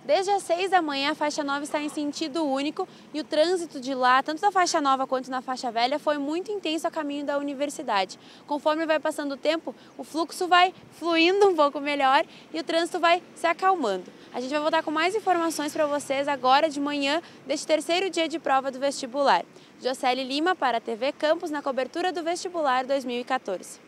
Desde as 6 da manhã, a faixa nova está em sentido único e o trânsito de lá, tanto na faixa nova quanto na faixa velha, foi muito intenso a caminho da universidade. Conforme vai passando o tempo, o fluxo vai fluindo um pouco melhor e o trânsito vai se acalmando. A gente vai voltar com mais informações para vocês agora de manhã, deste terceiro dia de prova do vestibular. Jocely Lima para a TV Campus, na cobertura do vestibular 2014.